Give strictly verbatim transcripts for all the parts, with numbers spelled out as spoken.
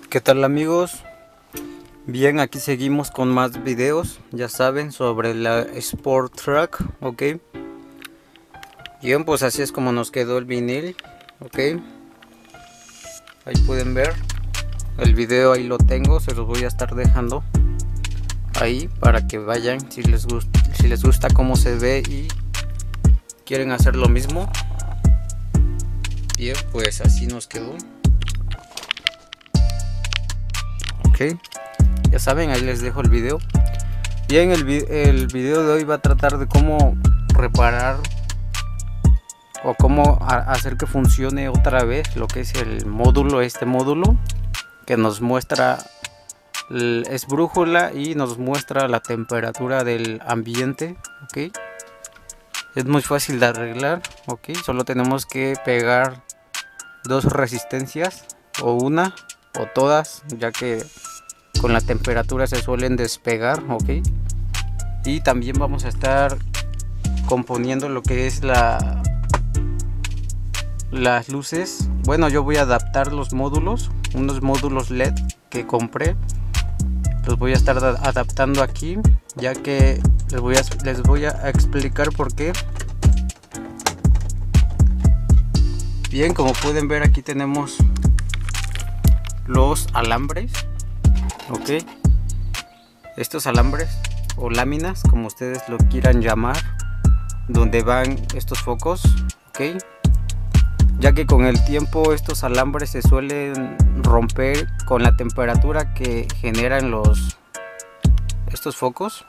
¿Qué tal, amigos? Bien, aquí seguimos con más videos, ya saben, sobre la Sport Track, ok. Bien, pues así es como nos quedó el vinil, ok. Ahí pueden ver el video, ahí lo tengo, se los voy a estar dejando ahí para que vayan si les gusta, si les gusta cómo se ve y quieren hacer lo mismo. Bien, pues así nos quedó. Ok, ya saben, ahí les dejo el video. Bien, el, el video de hoy va a tratar de cómo reparar o cómo hacer que funcione otra vez lo que es el módulo, este módulo que nos muestra, es brújula y nos muestra la temperatura del ambiente, ok. Es muy fácil de arreglar, ok, solo tenemos que pegar dos resistencias o una o todas, ya que con la temperatura se suelen despegar, ok. Y también vamos a estar componiendo lo que es la las luces. Bueno, yo voy a adaptar los módulos, unos módulos L E D que compré, los voy a estar adaptando aquí, ya que les voy a, les voy a explicar por qué. Bien, como pueden ver, aquí tenemos los alambres, ok. Estos alambres o láminas, como ustedes lo quieran llamar, donde van estos focos, ok. Ya que con el tiempo estos alambres se suelen romper con la temperatura que generan los estos focos.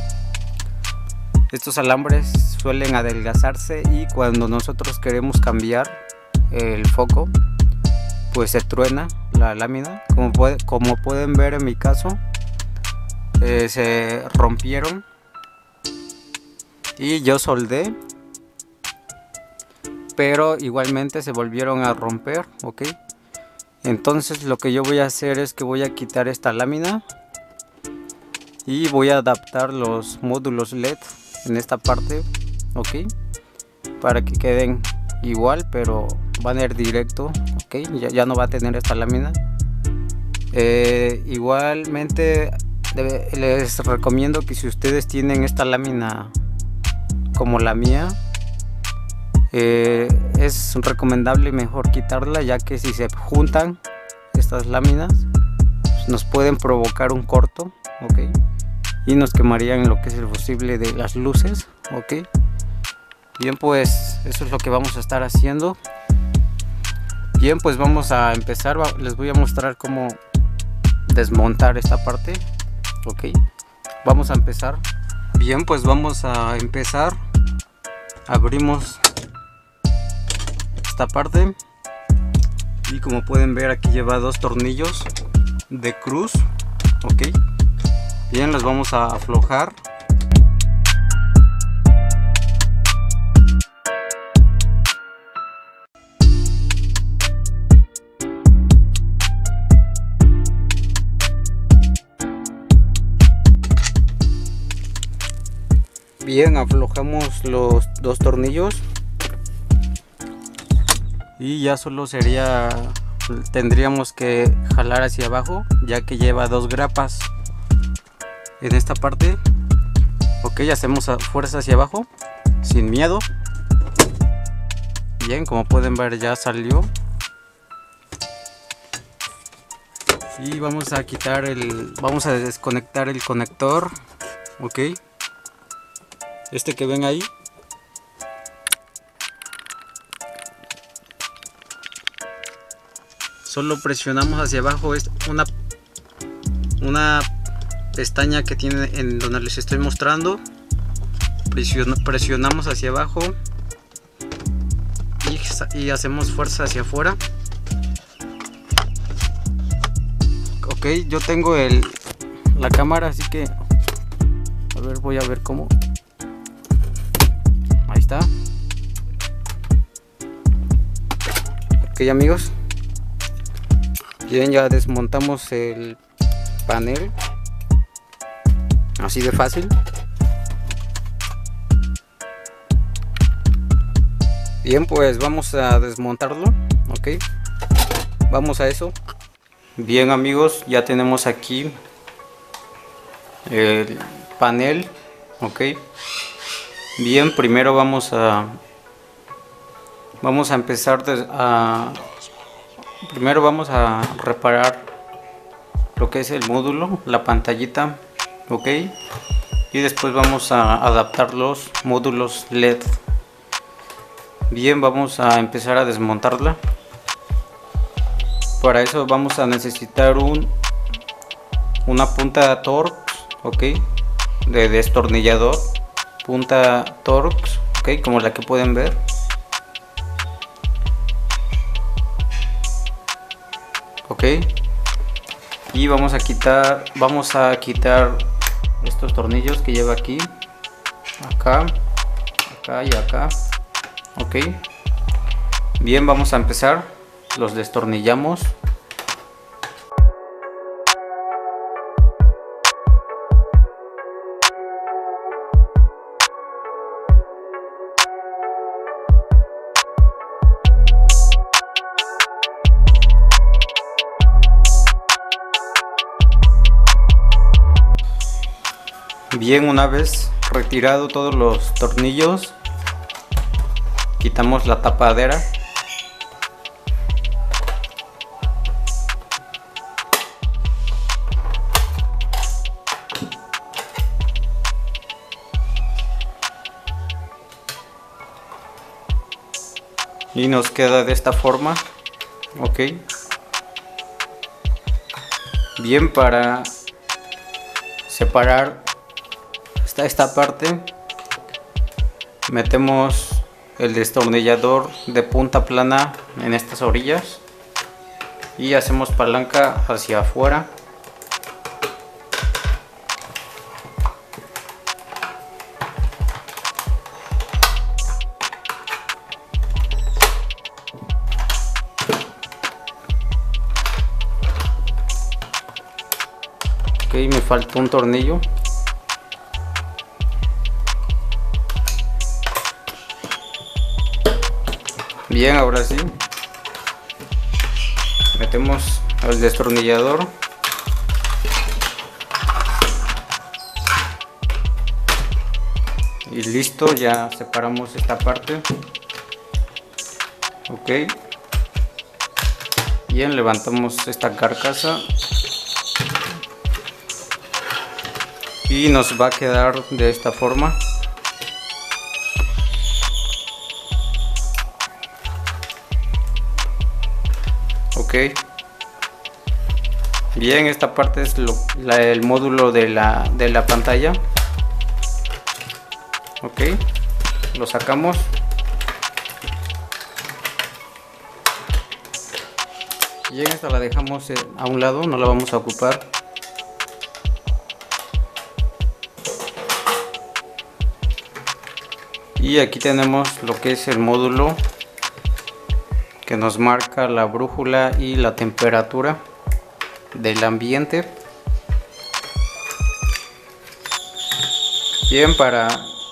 Estos alambres suelen adelgazarse y cuando nosotros queremos cambiar el foco, pues se truena la lámina. Como, puede, como pueden ver en mi caso, eh, se rompieron y yo soldé, pero igualmente se volvieron a romper, ok. Entonces lo que yo voy a hacer es que voy a quitar esta lámina y voy a adaptar los módulos L E D en esta parte, ok, para que queden igual, pero van a ir directo, ok. Ya, ya no va a tener esta lámina. Eh, igualmente debe, les recomiendo que si ustedes tienen esta lámina como la mía, eh, es recomendable mejor quitarla, ya que si se juntan estas láminas pues nos pueden provocar un corto, ok, y nos quemarían lo que es el fusible de las luces, ok. Bien, pues eso es lo que vamos a estar haciendo. Bien, pues vamos a empezar. Les voy a mostrar cómo desmontar esta parte, ok. Vamos a empezar. Bien, pues vamos a empezar. Abrimos esta parte y como pueden ver, aquí lleva dos tornillos de cruz, ok. Bien, los vamos a aflojar. Bien, aflojamos los dos tornillos y ya solo sería, tendríamos que jalar hacia abajo, ya que lleva dos grapas en esta parte, ok. Hacemos fuerza hacia abajo sin miedo. Bien, como pueden ver, ya salió. Y vamos a quitar el, vamos a desconectar el conector, ok. Este que ven ahí, solo presionamos hacia abajo. Es una una pestaña que tiene en donde les estoy mostrando. Presion, presionamos hacia abajo y, y hacemos fuerza hacia afuera, ok. Yo tengo el la cámara, así que a ver, voy a ver cómo. Ahí está. Ok, amigos. Bien, ya desmontamos el panel. Así de fácil. Bien, pues vamos a desmontarlo, ok. Vamos a eso. Bien amigos, ya tenemos aquí el panel. Ok, bien, primero vamos a vamos a empezar a primero vamos a reparar lo que es el módulo, la pantallita. Ok, y después vamos a adaptar los módulos L E D. Bien, vamos a empezar a desmontarla. Para eso vamos a necesitar un una punta Torx, ok, de destornillador, punta Torx, ok, como la que pueden ver. Ok, y vamos a quitar vamos a quitar estos tornillos que lleva aquí, acá, acá y acá. Ok, bien, vamos a empezar, los destornillamos. Bien, una vez retirado todos los tornillos, quitamos la tapadera. Y nos queda de esta forma. Ok, bien, para separar esta, esta parte metemos el destornillador de punta plana en estas orillas y hacemos palanca hacia afuera. Ok, me falta un tornillo. Bien, ahora sí. Metemos el destornillador. Y listo, ya separamos esta parte. Ok. Bien, levantamos esta carcasa. Y nos va a quedar de esta forma. Ok, bien, esta parte es lo, la, el módulo de la, de la pantalla. Ok, lo sacamos. Bien, esta la dejamos a un lado, no la vamos a ocupar. Y aquí tenemos lo que es el módulo que nos marca la brújula y la temperatura del ambiente. Bien, para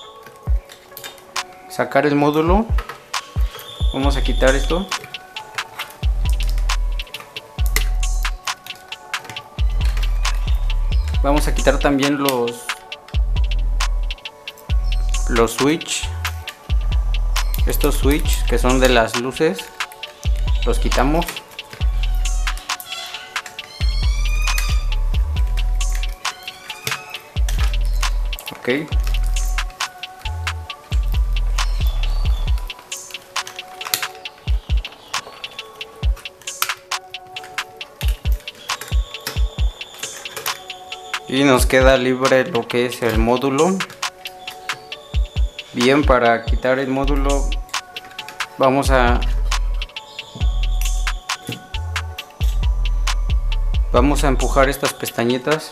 sacar el módulo vamos a quitar esto. Vamos a quitar también los los switch, estos switch que son de las luces. Los quitamos. Ok. Y nos queda libre lo que es el módulo. Bien, para quitar el módulo vamos a Vamos a empujar estas pestañitas.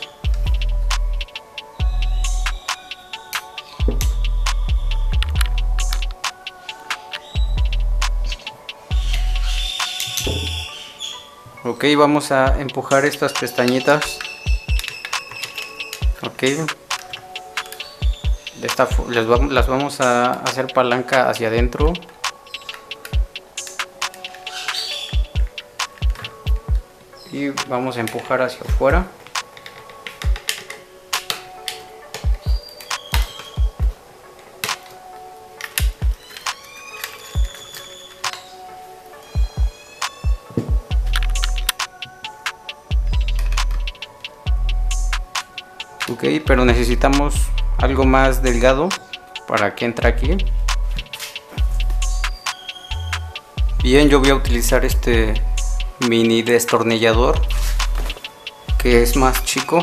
Ok, vamos a empujar estas pestañitas. Ok. De esta, les vamos, las vamos a hacer palanca hacia adentro. y vamos a empujar hacia afuera. Ok, pero necesitamos algo más delgado para que entre aquí. Bien, yo voy a utilizar este mini destornillador que es más chico.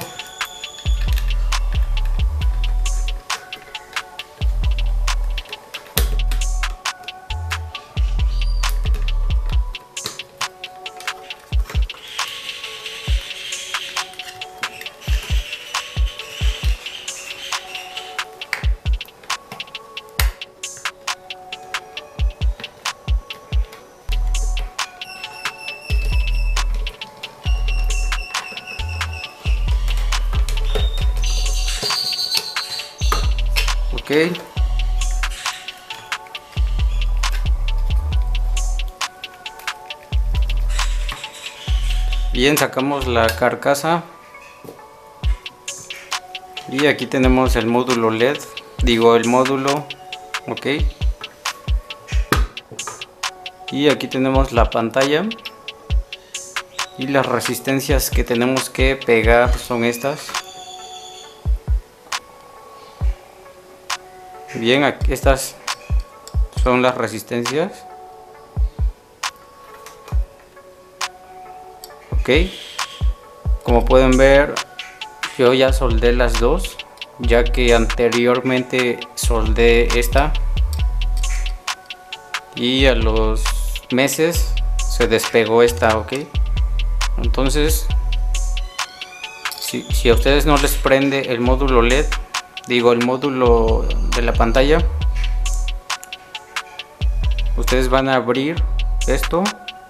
Ok, bien, sacamos la carcasa y aquí tenemos el módulo L E D, digo el módulo. Ok, y aquí tenemos la pantalla y las resistencias que tenemos que pegar son estas. Bien, aquí estas son las resistencias. Ok, como pueden ver, yo ya soldé las dos, ya que anteriormente soldé esta y a los meses se despegó esta. Ok, entonces si, si a ustedes no les prende el módulo L E D, digo el módulo de la pantalla, ustedes van a abrir esto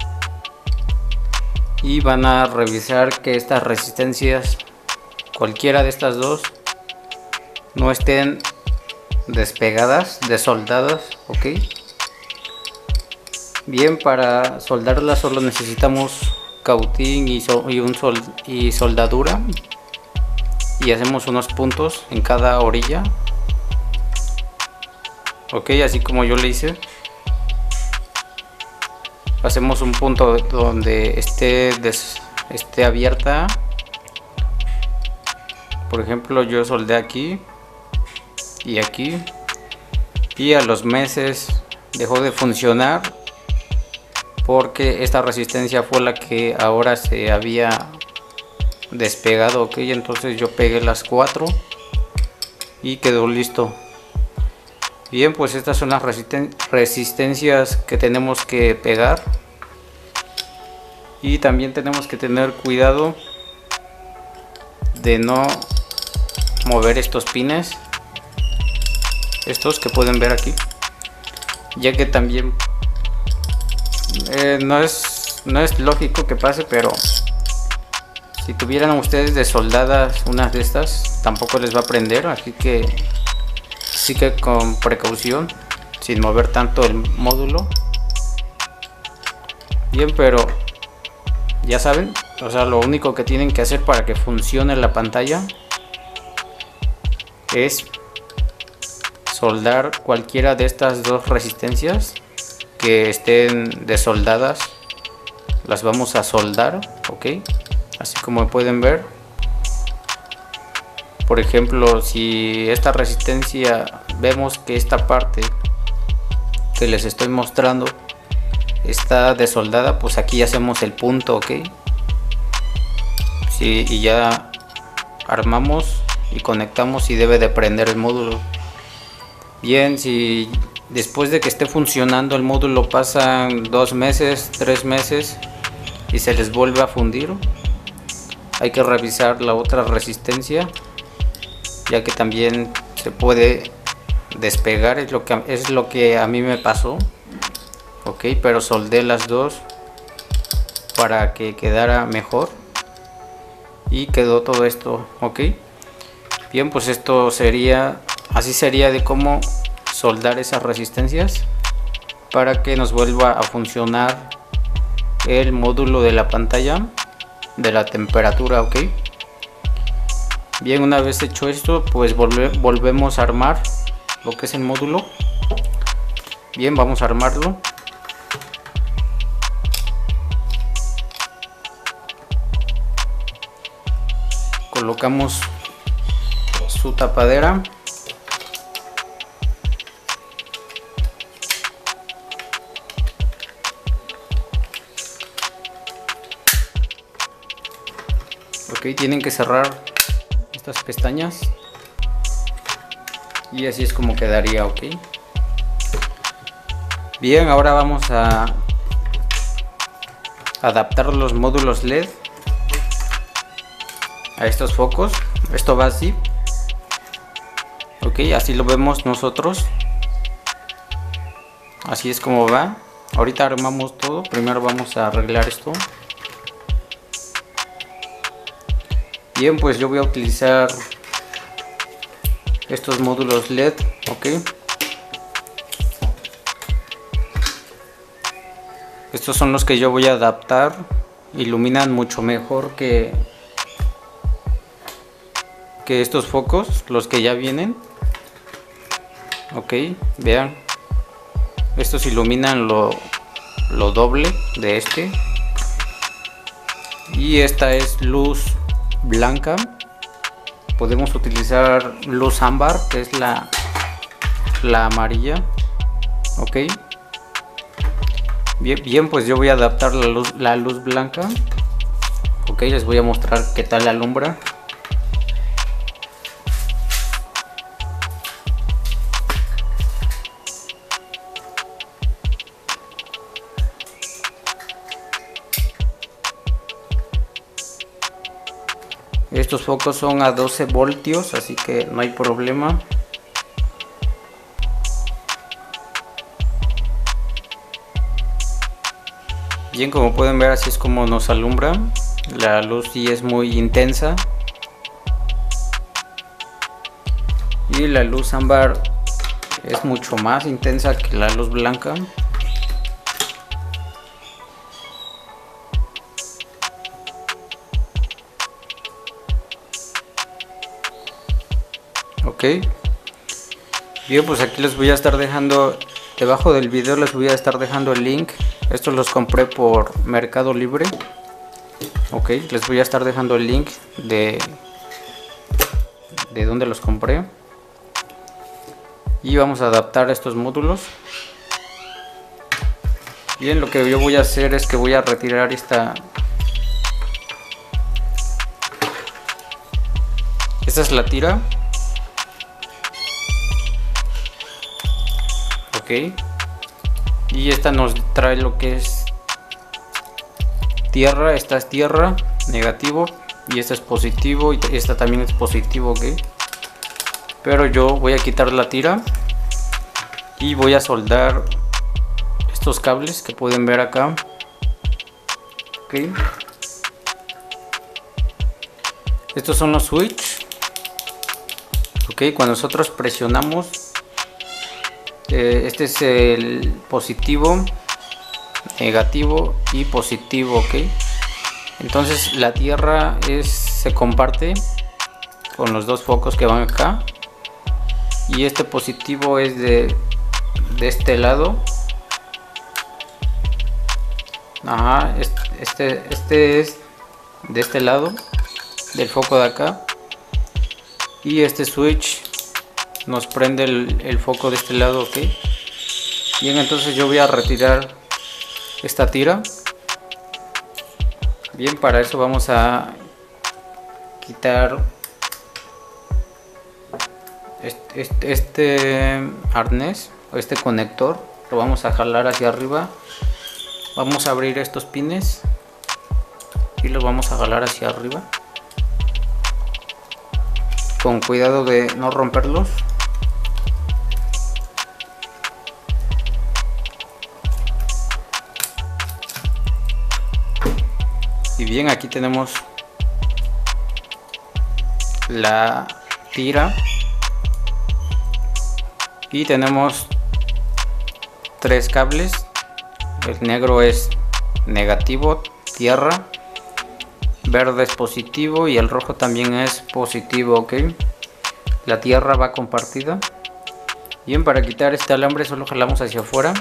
y van a revisar que estas resistencias, cualquiera de estas dos, no estén despegadas, desoldadas. Ok, bien, para soldarlas solo necesitamos cautín y, so, y, un sol, y soldadura, y hacemos unos puntos en cada orilla. Ok, así como yo le hice, hacemos un punto donde esté, des, esté abierta. Por ejemplo, yo soldé aquí y aquí, y a los meses dejó de funcionar porque esta resistencia fue la que ahora se había despegado. Ok, entonces yo pegué las cuatro y quedó listo. Bien, pues estas son las resisten resistencias que tenemos que pegar, y también tenemos que tener cuidado de no mover estos pines, estos que pueden ver aquí, ya que también eh, no es no es lógico que pase, pero si tuvieran ustedes desoldadas unas de estas, tampoco les va a prender, así que sí que con precaución, sin mover tanto el módulo. Bien, pero ya saben, o sea, lo único que tienen que hacer para que funcione la pantalla es soldar cualquiera de estas dos resistencias que estén desoldadas. Las vamos a soldar. Ok, así como pueden ver. Por ejemplo, si esta resistencia, vemos que esta parte que les estoy mostrando está desoldada, pues aquí hacemos el punto. Ok, sí, y ya armamos y conectamos y debe de prender el módulo. Bien, si después de que esté funcionando el módulo pasan dos meses, tres meses y se les vuelve a fundir, hay que revisar la otra resistencia, ya que también se puede despegar. Es lo que, es lo que a mí me pasó. Ok, pero soldé las dos para que quedara mejor y quedó todo esto. Ok, bien, pues esto sería, así sería de cómo soldar esas resistencias para que nos vuelva a funcionar el módulo de la pantalla. de la temperatura, ok. Bien, una vez hecho esto, pues volve, volvemos a armar lo que es el módulo. Bien, vamos a armarlo. Colocamos su tapadera. Ok, tienen que cerrar estas pestañas y así es como quedaría, ok. Bien, ahora vamos a adaptar los módulos L E D a estos focos. Esto va así, ok, así lo vemos nosotros, así es como va. Ahorita armamos todo, primero vamos a arreglar esto. Bien, pues yo voy a utilizar estos módulos L E D, ok. Estos son los que yo voy a adaptar, iluminan mucho mejor que que estos focos, los que ya vienen, ok. Vean, estos iluminan lo, lo doble de este, y esta es luz blanca. Podemos utilizar luz ámbar, que es la la amarilla, ok. Bien, bien, pues yo voy a adaptar la luz, la luz blanca, ok. Les voy a mostrar qué tal alumbra. Estos focos son a doce voltios, así que no hay problema. Bien, como pueden ver, así es como nos alumbra. La luz sí es muy intensa. Y la luz ámbar es mucho más intensa que la luz blanca. Ok. Bien, pues aquí les voy a estar dejando, debajo del video les voy a estar dejando el link. Estos los compré por Mercado Libre. Ok, les voy a estar dejando el link de de donde los compré. Y vamos a adaptar estos módulos. Bien, lo que yo voy a hacer es que voy a retirar esta esta es la tira, ok, y esta nos trae lo que es tierra. Esta es tierra, negativo, y esta es positivo, y esta también es positivo, ok. Pero yo voy a quitar la tira y voy a soldar estos cables que pueden ver acá, ok. Estos son los switch, ok. Cuando nosotros presionamos, eh, este es el positivo, negativo y positivo, ok. Entonces la tierra es, se comparte con los dos focos que van acá, y este positivo es de, de este lado. Ajá, este, este es de este lado del foco de acá, y este switch nos prende el, el foco de este lado, ok. Bien, entonces yo voy a retirar esta tira. Bien, para eso vamos a quitar este, este, este arnés o este conector, lo vamos a jalar hacia arriba. Vamos a abrir estos pines y los vamos a jalar hacia arriba, con cuidado de no romperlos. Y bien, aquí tenemos la tira y tenemos tres cables. El negro es negativo, tierra, verde es positivo y el rojo también es positivo, ok. La tierra va compartida. Bien, para quitar este alambre solo jalamos hacia afuera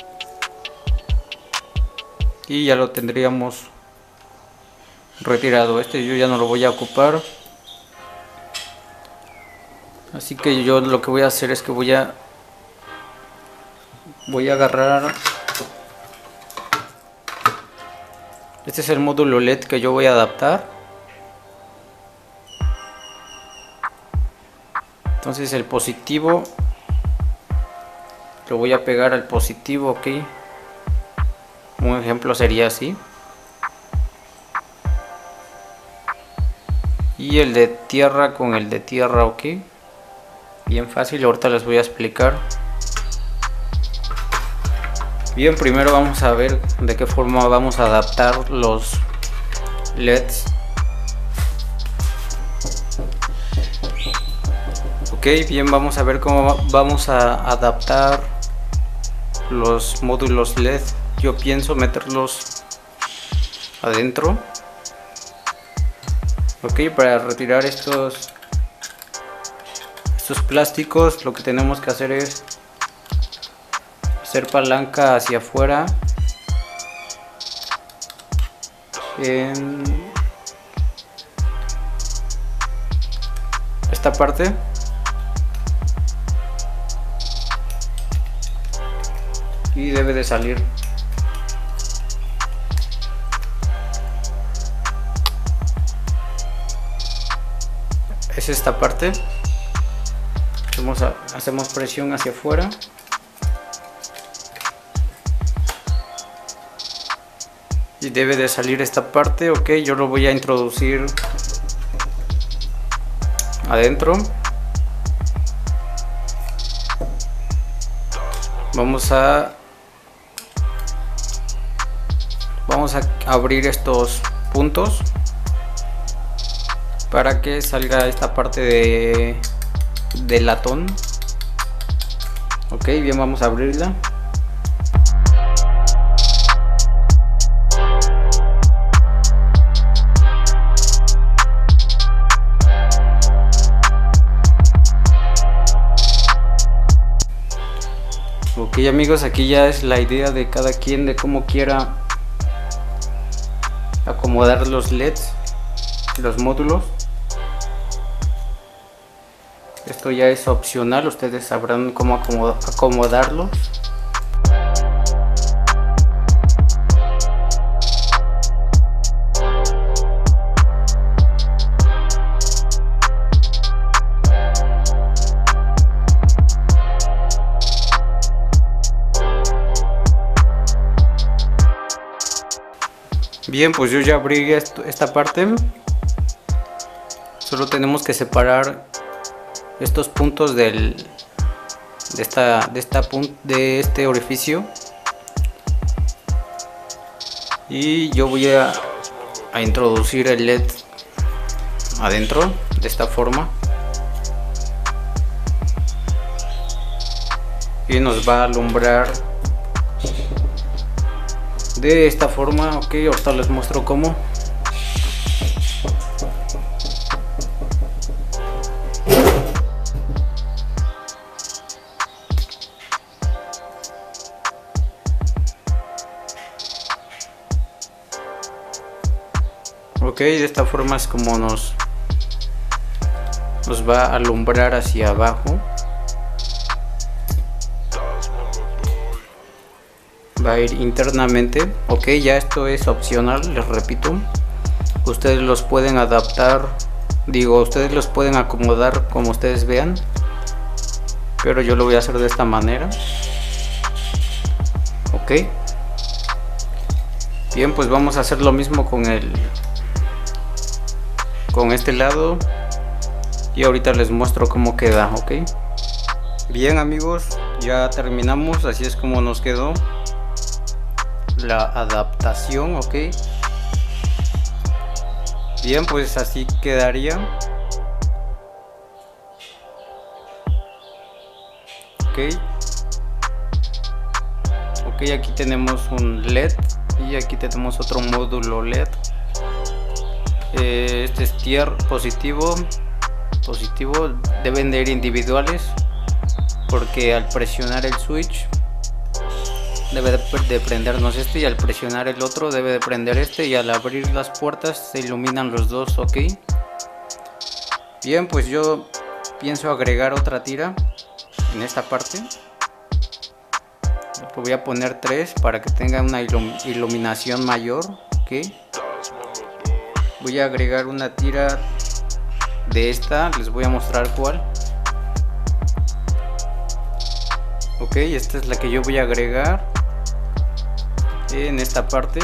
y ya lo tendríamos retirado. Este yo ya no lo voy a ocupar, así que yo lo que voy a hacer es que voy a voy a agarrar. Este es el módulo L E D que yo voy a adaptar. Entonces el positivo lo voy a pegar al positivo, ok. Un ejemplo sería así. Y el de tierra con el de tierra, ok. Bien fácil, ahorita les voy a explicar. Bien, primero vamos a ver de qué forma vamos a adaptar los L E Ds. Ok, bien, vamos a ver cómo vamos a adaptar los módulos L E D. Yo pienso meterlos adentro. Ok, para retirar estos estos plásticos lo que tenemos que hacer es hacer palanca hacia afuera en esta parte. Y debe de salir. Es esta parte. Hacemos, a, hacemos presión hacia afuera. Y debe de salir esta parte. Ok, yo lo voy a introducir adentro. Vamos a Vamos a abrir estos puntos para que salga esta parte de, de latón. Ok, bien, vamos a abrirla. Ok, amigos, aquí ya es la idea de cada quien de cómo quiera acomodar los L E Ds, los módulos. Esto ya es opcional, ustedes sabrán cómo acomodarlos. Bien, pues yo ya abrí esto, esta parte. Solo tenemos que separar estos puntos del de esta de esta pun, de este orificio. Y yo voy a, a introducir el L E D adentro de esta forma. Y nos va a alumbrar de esta forma. Ok, ahorita les muestro cómo. Ok, de esta forma es como nos nos va a alumbrar hacia abajo. Va a ir internamente. Ok, ya esto es opcional, les repito. Ustedes los pueden adaptar, digo, ustedes los pueden acomodar como ustedes vean, pero yo lo voy a hacer de esta manera. Ok, bien, pues vamos a hacer lo mismo con el con este lado y ahorita les muestro cómo queda. Ok, bien, amigos, ya terminamos. Así es como nos quedó la adaptación. Ok, bien, pues así quedaría. Ok, ok, aquí tenemos un L E D y aquí tenemos otro módulo L E D. eh, este es tier positivo, positivo, deben de ir individuales, porque al presionar el switch debe de, de prendernos este, y al presionar el otro debe de prender este, y al abrir las puertas se iluminan los dos. Ok, bien, pues yo pienso agregar otra tira en esta parte. Voy a poner tres para que tenga una ilum iluminación mayor. Ok, voy a agregar una tira de esta, les voy a mostrar cuál. Ok, esta es la que yo voy a agregar en esta parte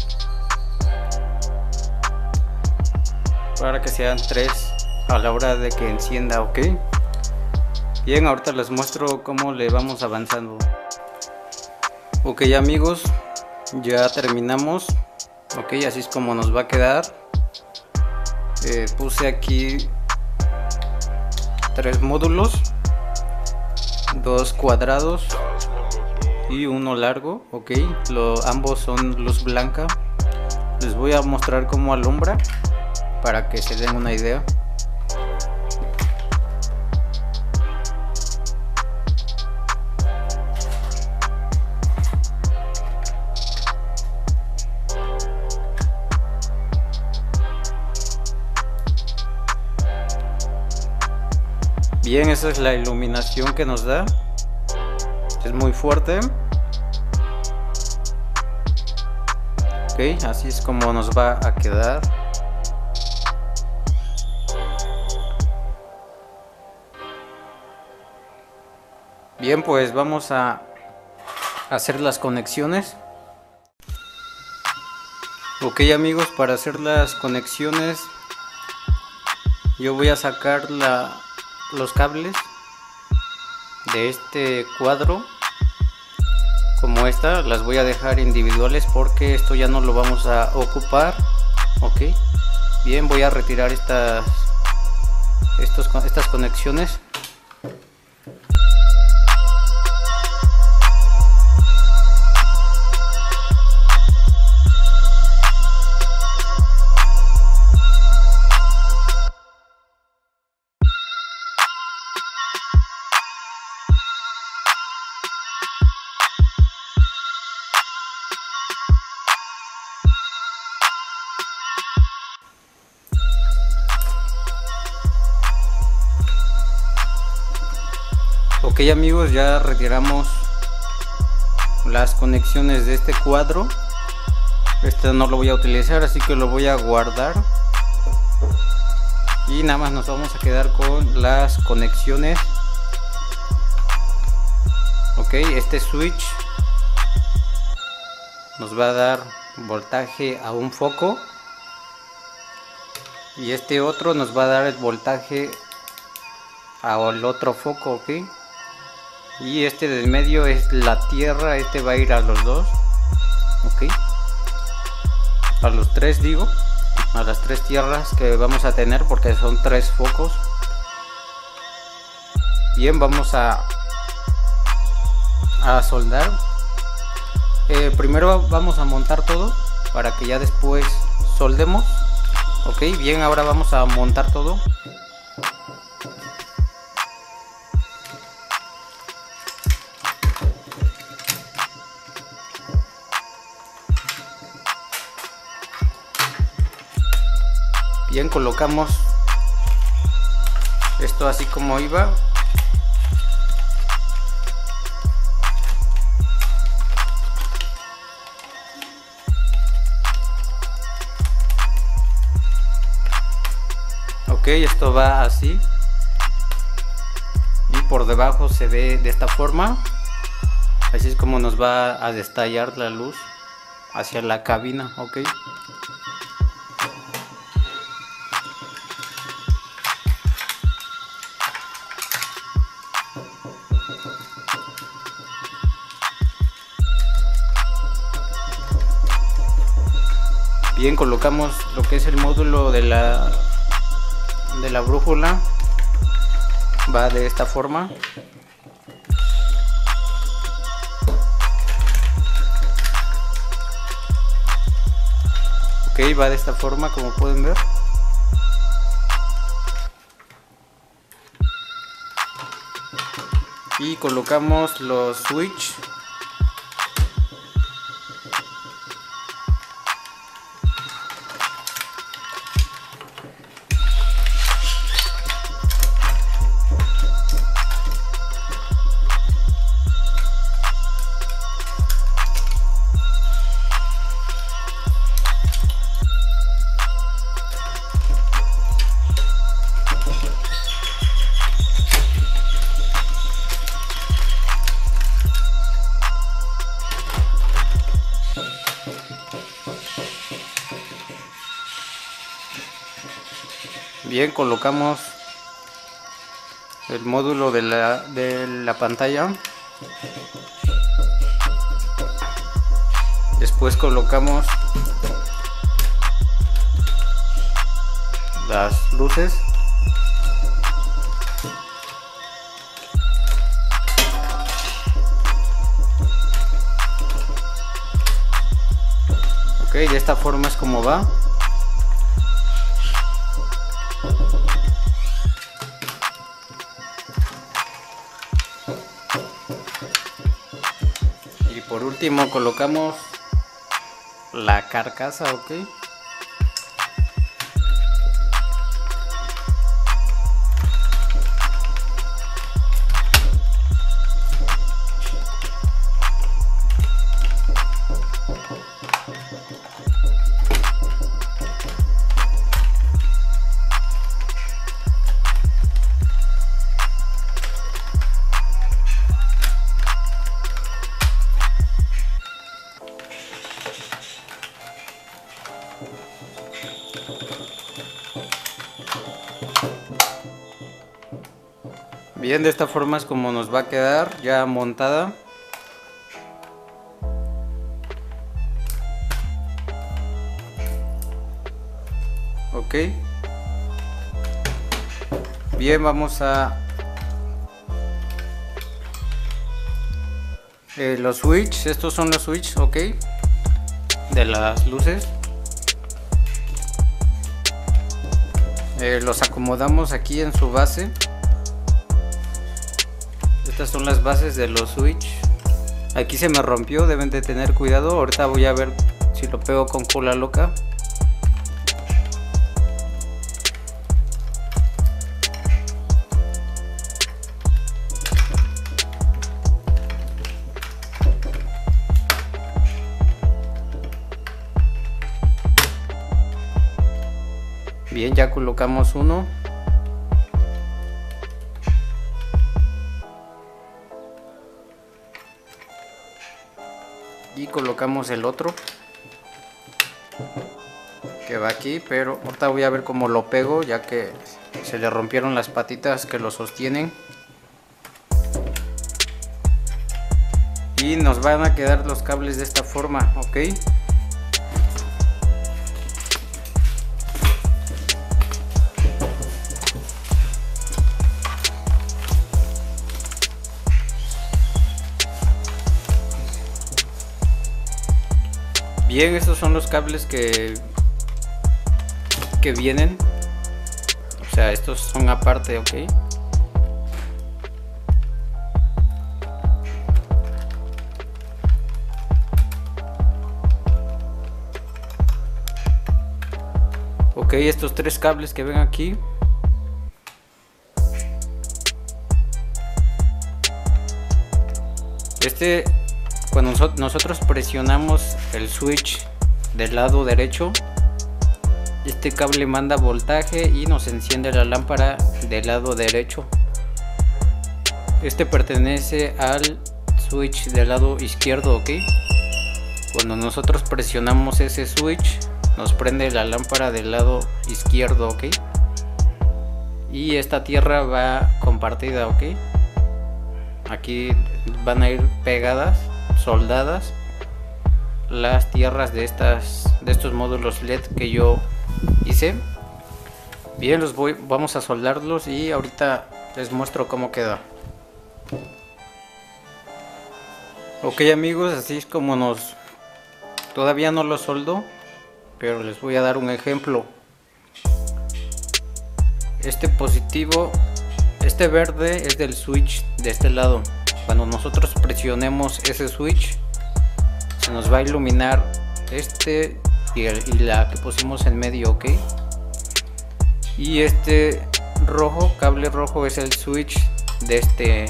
para que sean tres a la hora de que encienda. Ok, bien, ahorita les muestro cómo le vamos avanzando. Ok, amigos, ya terminamos. Ok, así es como nos va a quedar. Eh, puse aquí tres módulos, dos cuadrados y uno largo. Ok, Lo, ambos son luz blanca. Les voy a mostrar cómo alumbra para que se den una idea. Bien, esa es la iluminación que nos da. Es muy fuerte. Ok, así es como nos va a quedar. Bien, pues vamos a hacer las conexiones. Ok, amigos, para hacer las conexiones yo voy a sacar la los cables de este cuadro. Como esta, las voy a dejar individuales porque esto ya no lo vamos a ocupar. Ok, bien, voy a retirar estas estos, estas conexiones. Ok, amigos, ya retiramos las conexiones de este cuadro. Este no lo voy a utilizar, así que lo voy a guardar. Y nada más nos vamos a quedar con las conexiones. Ok, este switch nos va a dar voltaje a un foco. Y este otro nos va a dar el voltaje al otro foco. Ok, y este del medio es la tierra, este va a ir a los dos. Ok, a los tres, digo, a las tres tierras que vamos a tener, porque son tres focos. Bien, vamos a a soldar. Eh, primero vamos a montar todo para que ya después soldemos. Ok, bien, ahora vamos a montar todo. Bien, colocamos esto así como iba. Ok, esto va así. Y por debajo se ve de esta forma. Así es como nos va a destallar la luz hacia la cabina. Ok. Bien, colocamos lo que es el módulo de la de la brújula. Va de esta forma. Ok, va de esta forma, como pueden ver. y colocamos los switch. Bien, colocamos el módulo de la, de la pantalla. Después colocamos las luces. Ok, de esta forma es como va. Y por último colocamos la carcasa, ok. Bien, de esta forma es como nos va a quedar ya montada. Ok. Bien, vamos a eh, los switch. Estos son los switch, ok, de las luces. Eh, los acomodamos aquí en su base. Estas son las bases de los switch. Aquí se me rompió, deben de tener cuidado. Ahorita voy a ver si lo pego con cola loca. Bien, ya colocamos uno. Y colocamos el otro que va aquí, pero ahorita voy a ver cómo lo pego, ya que se le rompieron las patitas que lo sostienen. Y nos van a quedar los cables de esta forma, ok. Bien, estos son los cables que que vienen, o sea, estos son aparte, ok. Ok, estos tres cables que ven aquí. Este, cuando nosotros presionamos el switch del lado derecho, este cable manda voltaje y nos enciende la lámpara del lado derecho. Este pertenece al switch del lado izquierdo, ok. Cuando nosotros presionamos ese switch, nos prende la lámpara del lado izquierdo, ok. Y esta tierra va compartida, ok. Aquí van a ir pegadas, soldadas, las tierras de estas de estos módulos L E D que yo hice. Bien, los voy vamos a soldarlos y ahorita les muestro cómo queda. Ok amigos, así es como nos todavía no lo soldo, pero les voy a dar un ejemplo. Este positivo este verde es del switch de este lado. Cuando nosotros presionemos ese switch, se nos va a iluminar este y, el, y la que pusimos en medio, ok. Y este rojo, cable rojo, es el switch de este.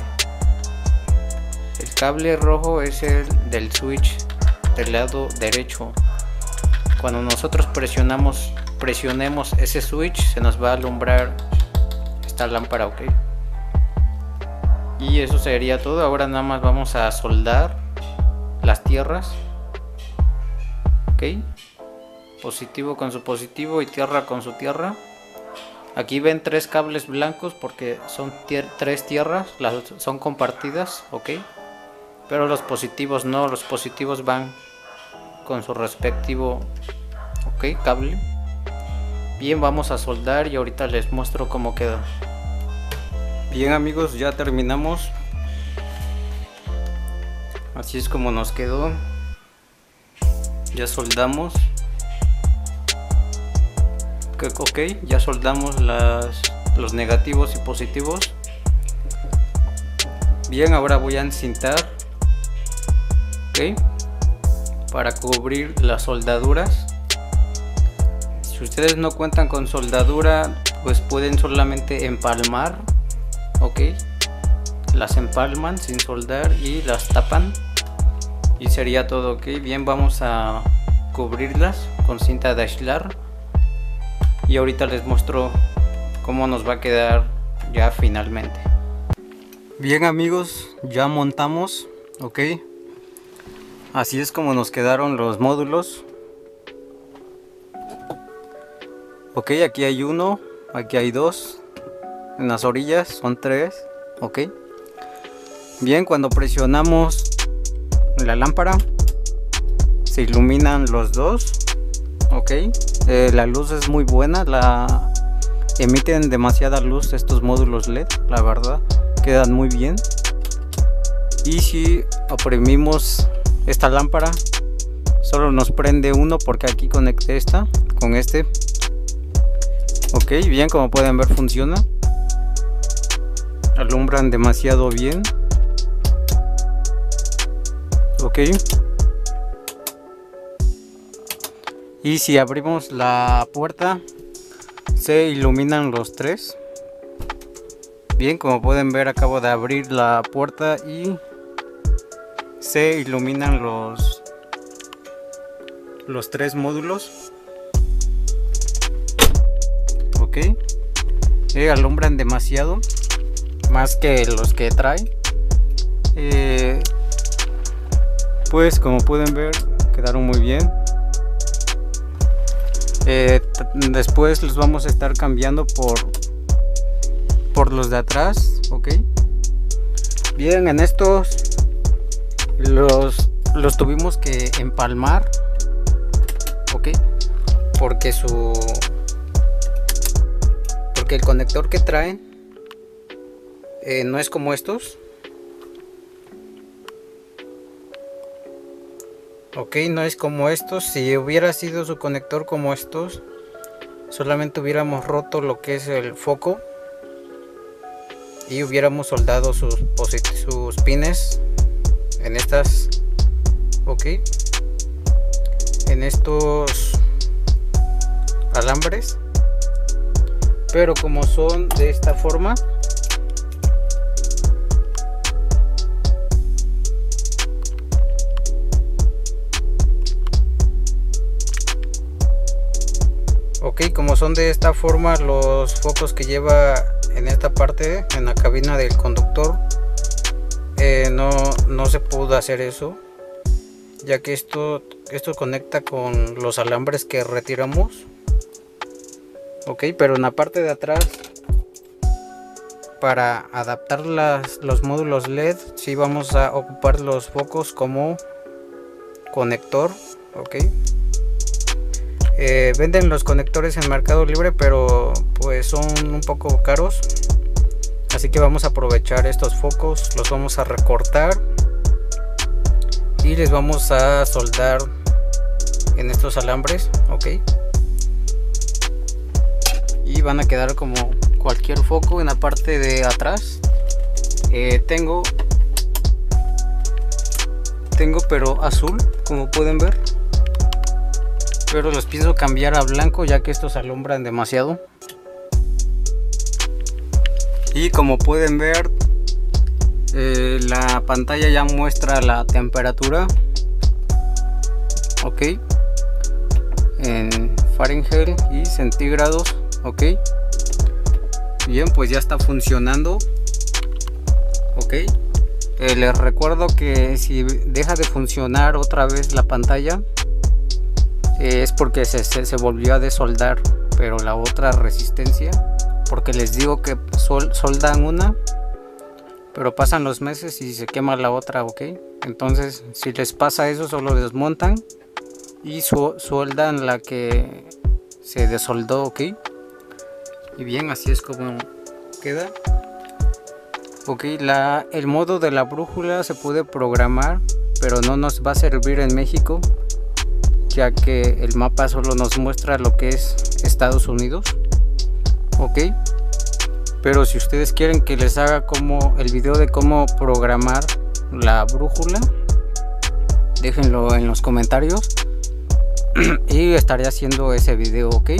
El cable rojo es el del switch del lado derecho. Cuando nosotros presionamos presionemos ese switch, se nos va a alumbrar esta lámpara, ok. Y eso sería todo. Ahora nada más vamos a soldar las tierras, ok. Positivo con su positivo y tierra con su tierra. Aquí ven tres cables blancos porque son tier tres tierras, las son compartidas, ok. Pero los positivos no, los positivos van con su respectivo, ok, cable. Bien, vamos a soldar y ahorita les muestro cómo queda. Bien amigos, ya terminamos. Así es como nos quedó. Ya soldamos. Ok, ya soldamos las, los negativos y positivos. Bien, ahora voy a encintar, ok, para cubrir las soldaduras. Si ustedes no cuentan con soldadura, pues pueden solamente empalmar, ok. Las empalman sin soldar y las tapan y sería todo, ok. Bien, vamos a cubrirlas con cinta de aislar y ahorita les muestro cómo nos va a quedar ya finalmente. Bien amigos, ya montamos, ok. Así es como nos quedaron los módulos. Ok, aquí hay uno, aquí hay dos, en las orillas son tres, ok. Bien, cuando presionamos la lámpara se iluminan los dos, ok. Eh, la luz es muy buena, la emiten demasiada luz estos módulos L E D, la verdad, quedan muy bien. Y si oprimimos esta lámpara, solo nos prende uno porque aquí conecté esta con este. Ok, bien, como pueden ver funciona. Alumbran demasiado bien. Ok. Y si abrimos la puerta, se iluminan los tres. Bien, como pueden ver, acabo de abrir la puerta y se iluminan los los tres módulos, ok. Eh, alumbran demasiado, más que los que trae. Eh, pues como pueden ver, quedaron muy bien. Eh, después los vamos a estar cambiando por por los de atrás, ok. Bien, en estos los los tuvimos que empalmar, ok, porque su porque el conector que traen eh, no es como estos, ok, no es como estos. Si hubiera sido su conector como estos, solamente hubiéramos roto lo que es el foco y hubiéramos soldado sus, sus pines en estas, ok, en estos alambres. Pero como son de esta forma, ok, como son de esta forma los focos que lleva en esta parte, en la cabina del conductor, eh, no, no se pudo hacer eso, ya que esto, esto conecta con los alambres que retiramos, ok. Pero en la parte de atrás, para adaptar las, los módulos L E D, sí vamos a ocupar los focos como conector, ok. Eh, venden los conectores en Mercado Libre, pero pues son un poco caros, así que vamos a aprovechar estos focos, los vamos a recortar y les vamos a soldar en estos alambres, ok. Y van a quedar como cualquier foco en la parte de atrás. eh, tengo tengo pero azul, como pueden ver, pero los pienso cambiar a blanco ya que estos alumbran demasiado. Y como pueden ver, eh, la pantalla ya muestra la temperatura, ok, en Fahrenheit y centígrados, ok. Bien, pues ya está funcionando, ok. Eh, les recuerdo que si deja de funcionar otra vez la pantalla, eh, es porque se, se, se volvió a desoldar, pero la otra resistencia, porque les digo que sol, soldan una, pero pasan los meses y se quema la otra, ok. Entonces si les pasa eso, solo desmontan y su, sueldan la que se desoldó, ok. Y bien, así es como queda. Ok, la, el modo de la brújula se puede programar, pero no nos va a servir en México, ya que el mapa solo nos muestra lo que es Estados Unidos, ok. Pero si ustedes quieren que les haga como el video de cómo programar la brújula, déjenlo en los comentarios y estaré haciendo ese video, ok.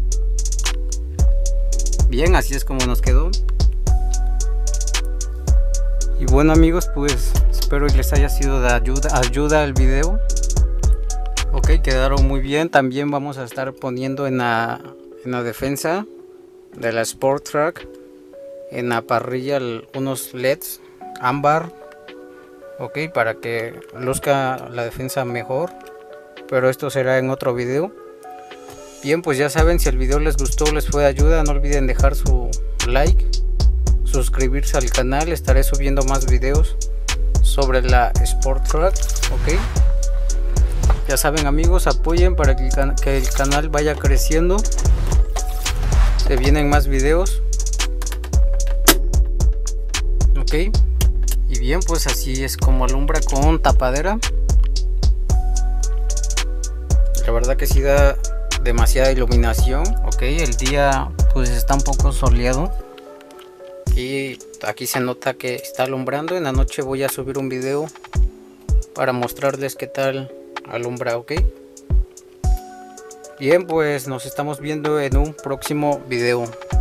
Bien, así es como nos quedó. Y bueno amigos, pues espero que les haya sido de ayuda, ayuda el video. Ok, quedaron muy bien. También vamos a estar poniendo en la, en la defensa de la Sport Track, en la parrilla, el, unos L E Ds ámbar, ok, para que luzca la defensa mejor, pero esto será en otro video. Bien, pues ya saben, si el video les gustó, les fue de ayuda, no olviden dejar su like, suscribirse al canal. Estaré subiendo más videos sobre la Sport Track, ok. Ya saben amigos, apoyen para que el, can que el canal vaya creciendo. Se vienen más videos, ok. Y bien, pues así es como alumbra con tapadera. La verdad que sí da demasiada iluminación, ok. El día pues está un poco soleado y aquí se nota que está alumbrando. En la noche voy a subir un video para mostrarles qué tal alumbra, ok. Bien, pues nos estamos viendo en un próximo video.